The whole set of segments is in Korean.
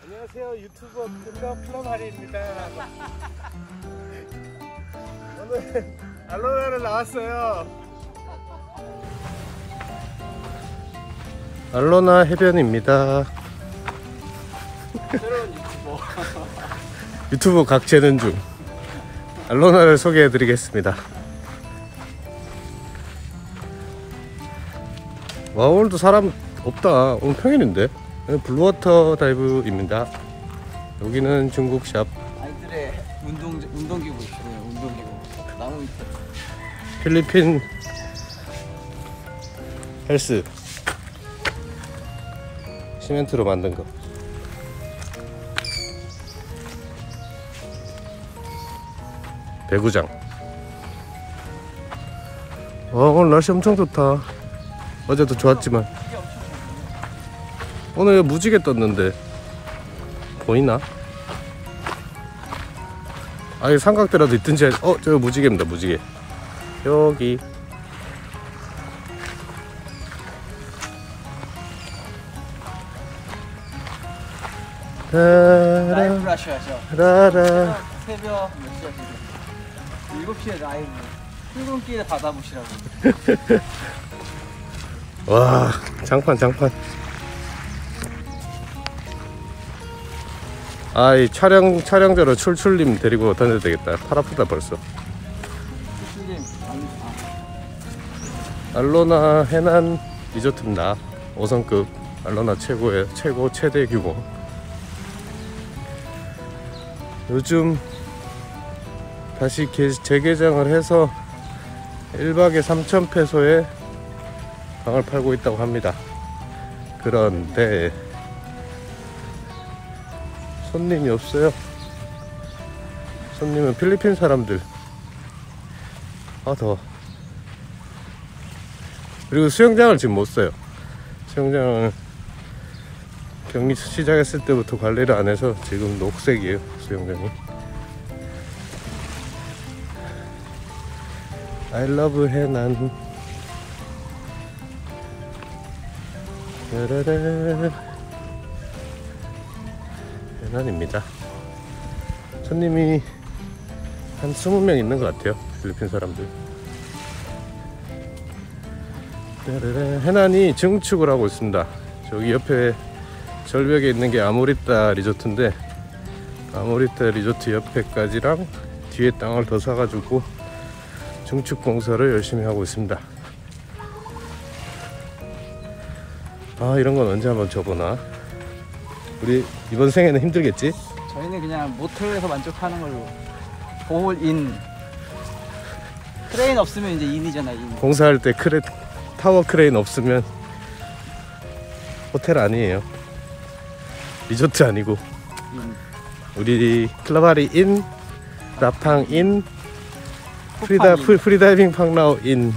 안녕하세요, 유튜버 플럼하리입니다. 오늘 알로나를 나왔어요. 알로나 해변입니다. 새로운 유튜버. 유튜브 각재는 중 알로나를 소개해드리겠습니다. 와, 오늘도 사람 없다. 오늘 평일인데. 블루워터 다이브입니다. 여기는 중국 샵. 아이들의 운동기구 있어요. 운동기구. 나무 밑에. 필리핀 헬스. 시멘트로 만든 거. 배구장. 와, 오늘 날씨 엄청 좋다. 어제도 좋았지만 오늘 무지개 떴는데 보이나? 아예 삼각대라도 있든지. 저거 무지개입니다. 무지개. 여기 라이브를 하셔야죠. 라라. 새벽 몇 시야 지금? 7시에 라이브. 출근길에 받아보시라고. 와, 장판. 이 촬영자로 출출님 데리고 다녀야 되겠다. 팔 아프다 벌써. 출출님 알로나 해난 리조트입니다. 5성급 알로나 최대 규모. 요즘 다시 재개장을 해서 1박에 3,000페소에 방을 팔고 있다고 합니다. 그런데 손님이 없어요. 손님은 필리핀 사람들. 더워. 그리고 수영장을 지금 못 써요. 수영장을 격리 시작했을 때부터 관리를 안 해서 지금 녹색이에요, 수영장이. I love 해난. 짜라라. 해난입니다. 손님이 한 20명 있는 것 같아요, 필리핀 사람들. 짜라라. 해난이 증축을 하고 있습니다. 저기 옆에 절벽에 있는 게 아모리타 리조트인데, 아모리타 리조트 옆에까지랑 뒤에 땅을 더 사가지고 증축 공사를 열심히 하고 있습니다. 이런 건 언제 한번 줘보나. 우리 이번 생에는 힘들겠지? 저희는 그냥 모텔에서 만족하는 걸로. 홀인. 크레인 없으면 이제 인이잖아, 인. 공사할 때 타워 크레인 없으면 호텔 아니에요. 리조트 아니고. 우리 클라바리 인, 라팡 인, 프리다이빙 팡라오 인.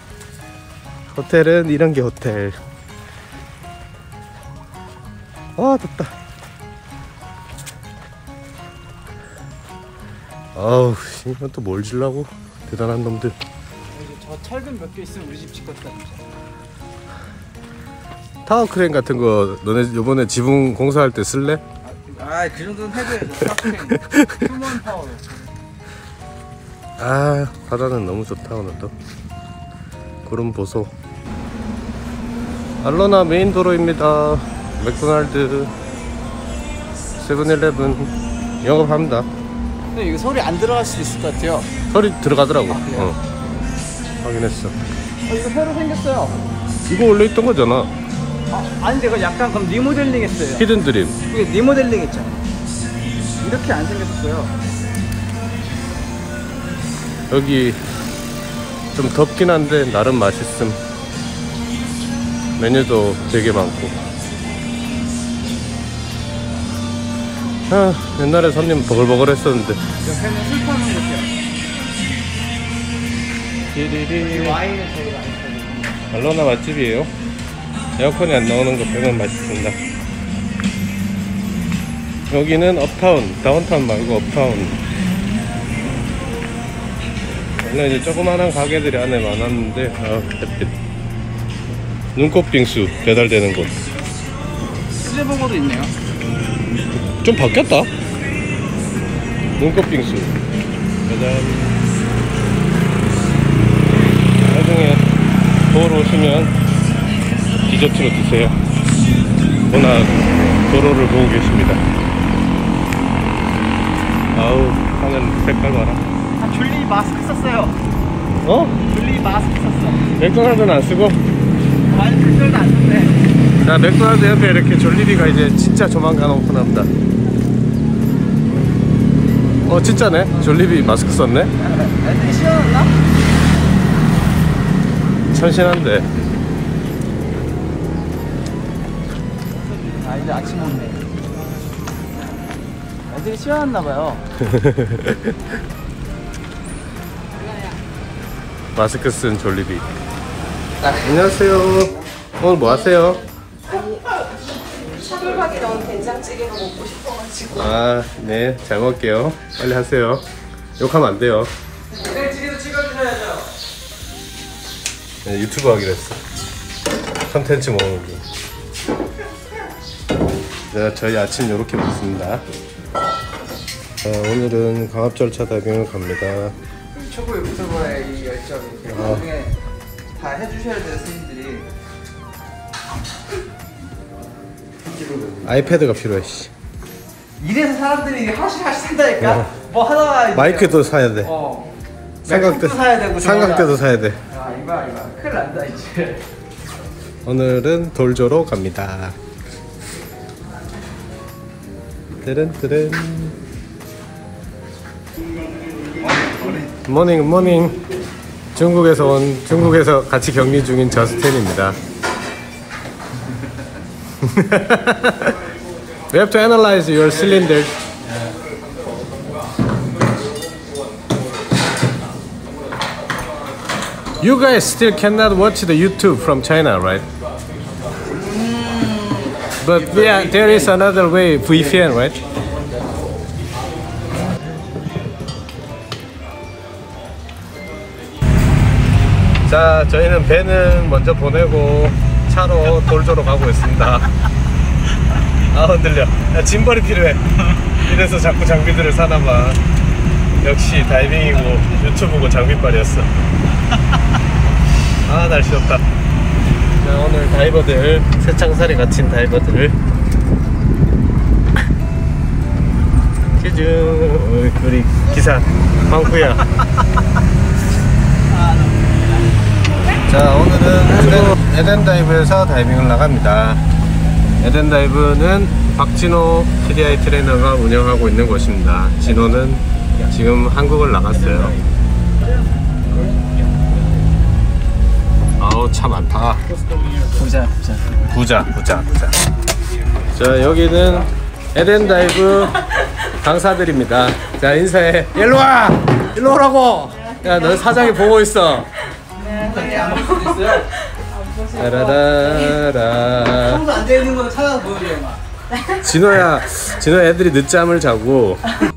호텔은 이런 게 호텔. 덥다. 이건 또 뭘 질라고? 대단한 놈들. 저 철근 몇 개 있으면 우리 집 짓겠다. 타워 크레인 같은 거 너네 요번에 지붕 공사할 때 쓸래? 그 정도는 해줘야죠. 휴먼 파워로. 바다는 너무 좋다. 오늘도 구름 보소. 알로나 메인 도로입니다. 맥도날드, 세븐일레븐 영업합니다. 근데 이거 소리 안 들어갈 수도 있을 것 같아요. 소리 들어가더라고. 그래요? 확인했어. 이거 새로 생겼어요. 이거 원래 있던 거잖아. 아닌데 이거 약간 그럼 리모델링 했어요. 히든 드림. 이게 리모델링 했잖아. 이렇게 안 생겼어요. 여기 좀 덥긴 한데 나름 맛있음. 메뉴도 되게 많고. 옛날에 손님 버글버글 했었는데. 옆에는 술 파는 곳이야. 디리리. 와인을 저희 많이 파는. 알로나 맛집이에요. 에어컨이 안 나오는 거 빼면 맛있습니다. 여기는 업타운, 다운타운 말고 업타운. 원래 이제 조그만한 가게들이 안에 많았는데 햇빛. 눈꽃 빙수 배달되는 곳. 수제버거도 있네요. 좀 바뀌었다. 눈꽃 빙수. 짜잔. 나중에 도로 오시면 디저트로 드세요. 워낙 도로를 보고 계십니다. 아우, 하늘 색깔 봐라. 아, 줄리 마스크 썼어요. 어? 줄리 마스크 썼어. 맥도날드는 안 쓰고? 아니, 불별도 안 썼네. 자, 맥도날드 옆에 이렇게 졸리비가 이제 진짜 조만간 오픈합니다. 진짜네. 졸리비 마스크 썼네. 애들이 씌워놨나? 참신한데. 아, 이제 아침 먹네. 애들이 씌워놨나봐요. 마스크 쓴 졸리비. 안녕하세요. 오늘 뭐 하세요? 샤돌박이 넣은 된장찌개가 먹고 싶어가지고. 아, 네. 잘 먹을게요. 빨리 하세요. 욕하면 안 돼요. 된장찌개도 찍어주셔야죠. 네, 유튜브 하기로 했어. 컨텐츠 먹는 거. 자, 저희 아침 요렇게 먹습니다. 자, 오늘은 강압절차 다이빙을 갑니다. 초보 유튜버의 이 열정이 이렇게 나중에 다 해주셔야 돼요, 스님들이. 아이패드가 필요해. 씨. 이래서 사람들이 하나씩 산다니까? 뭐 하다가 이제 마이크도 사야 돼. 삼각대 사야 되고 삼각대도 사야 돼. 아, 이거 큰일 난다 이제. 오늘은 돌조로 갑니다. 뜨른뜨른. 모닝 모닝. 중국에서 같이 격리 중인 저스틴입니다. We have to analyze your cylinder. You guys still cannot watch the YouTube from China, right? But yeah, there is another way, VPN, right? 자, 저희는 배는 먼저 보내고 차로 돌조로 가고 있습니다. 아, 흔들려. 야, 짐벌이 필요해. 이래서 자꾸 장비들을 사나봐. 역시 다이빙이고 유튜브고 장비빨이었어. 아, 날씨 좋다. 자, 오늘 다이버들, 새창살이 갇힌 다이버들. 쭈쭈. 우리 기사 황구야. 자, 오늘은 에덴다이브에서 다이빙을 나갑니다. 에덴다이브는 박진호 TDI 트레이너가 운영하고 있는 곳입니다. 진호는 지금 한국을 나갔어요. 아우, 차 많다. 부자. 자, 여기는 에덴다이브 강사들입니다. 자, 인사해. 일로와! 일로 오라고! 야, 너 사장이 보고 있어. 라라라라. 청소 안 되는 거 찾아서 보여줘요. 진호 애들이 늦잠을 자고